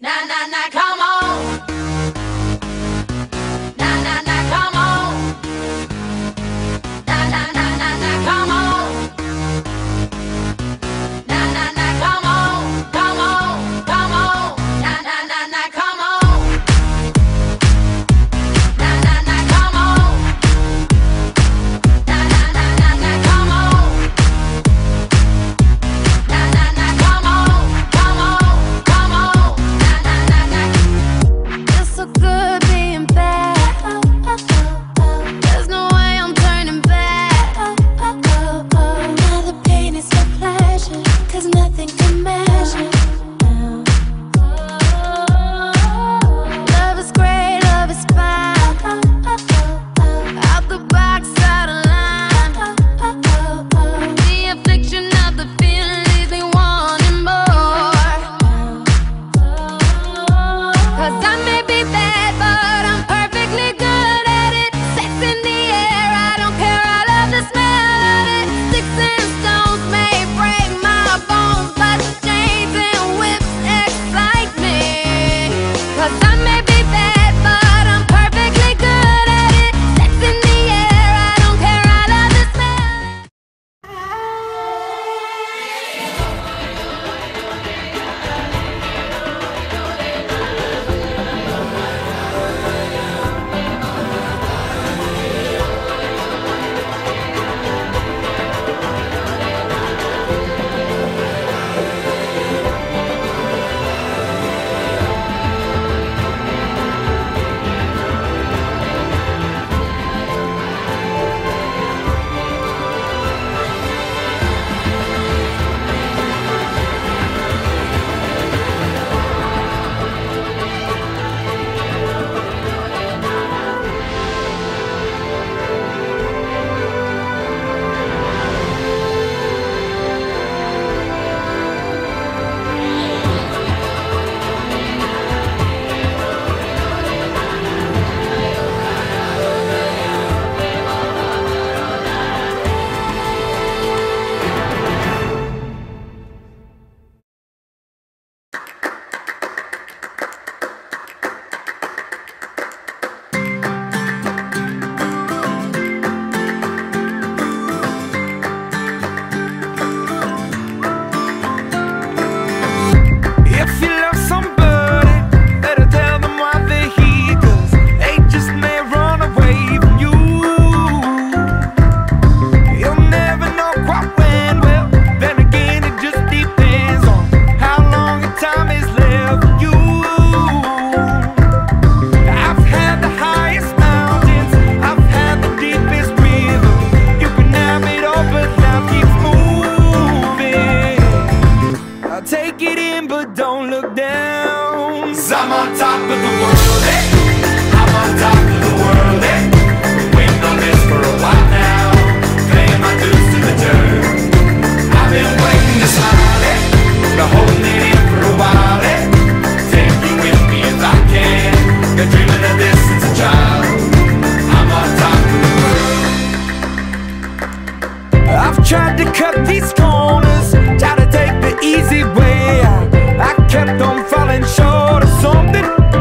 Tried to cut these corners, tried to take the easy way out. I kept on falling short of something.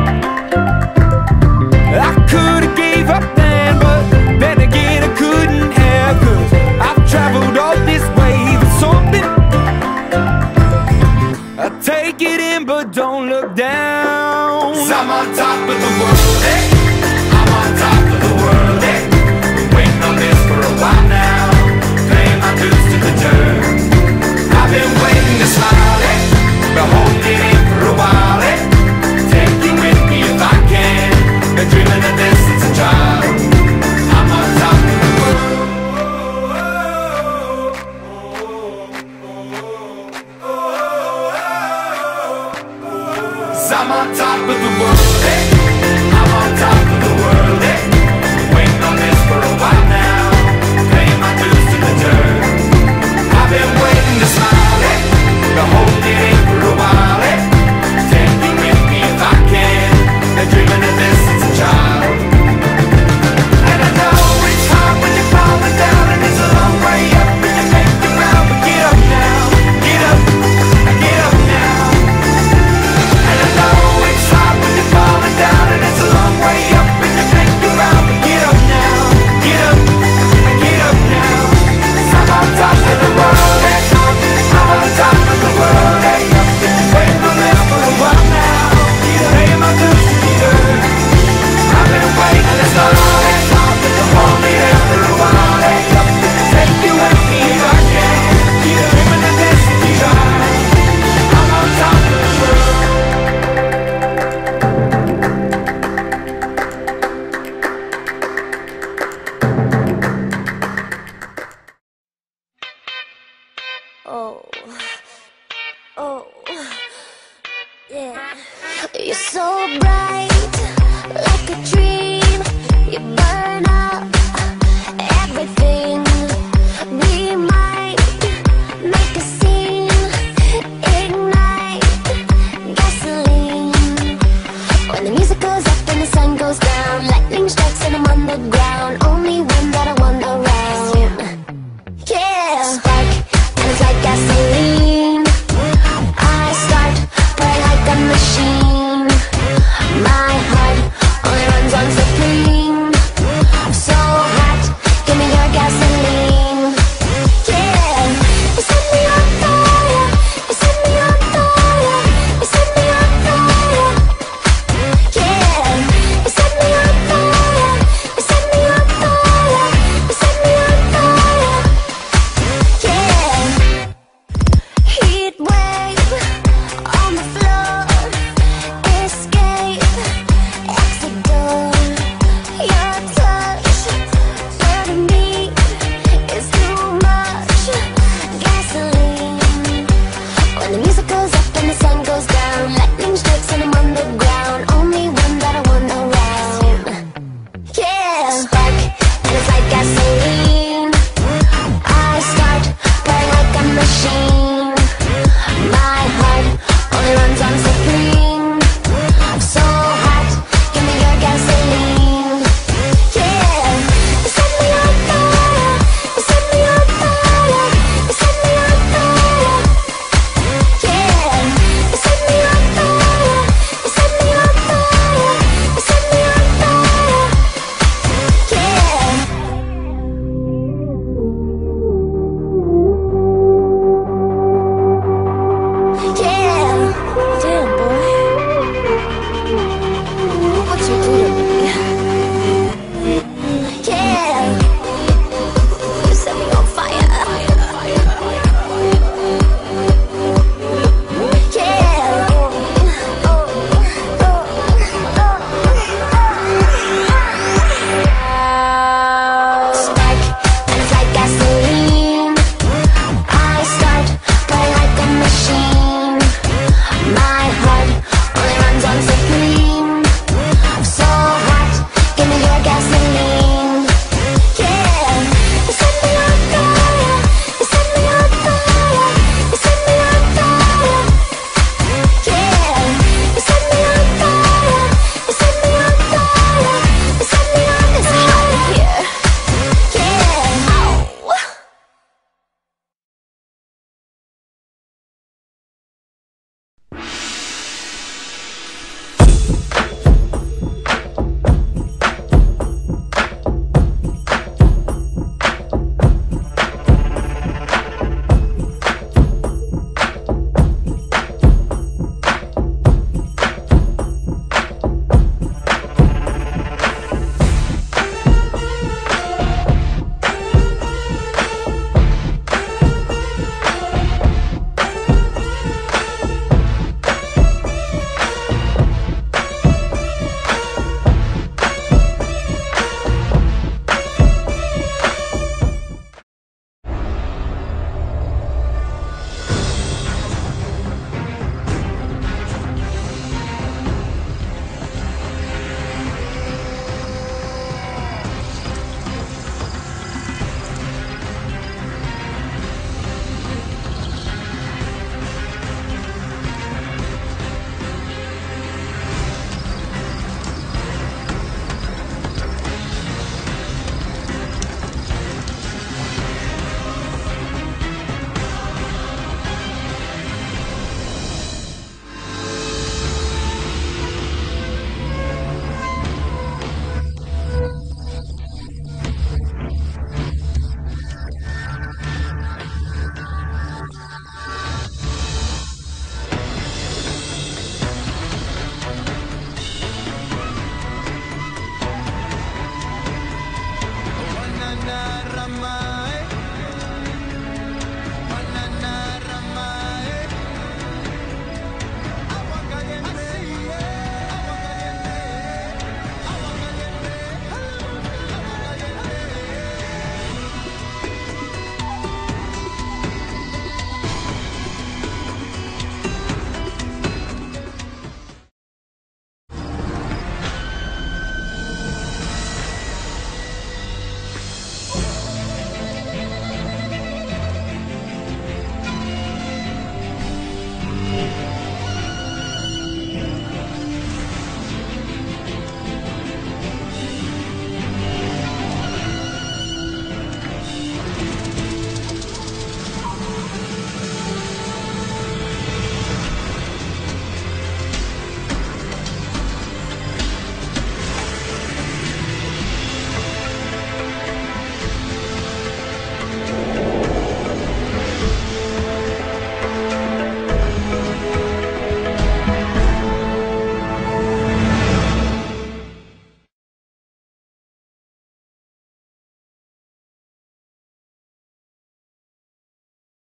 I could've gave up then, but then again I couldn't have, 'cause I've traveled all this way for something. I take it in but don't look down, 'cause I'm on top of the world, eh? I'm on top of the world, eh? Been waiting on this for a while now. To the dirt. I've been waiting to smile, eh? Been holding in for a while, eh? Take you with me if I can. Been dreaming of this since a child. I'm on top of the world. 'Cause I'm on top of the world, eh? I'm on top of the world, eh? Waiting on this for a while now. Paying my dues to the dirt. I've been waiting to smile, eh? Been holding in for a while, eh? Take you with me if I can. Been dreaming of this since a child. And I know it's hard when you're falling down, and it's a long way up when you make it round. But get up now, get up now. And I know You're so bright, like a dream. You burn up everything. We might make a scene, ignite gasoline. When the music goes up and the sun goes down, lightning strikes and I'm on the ground. Oh,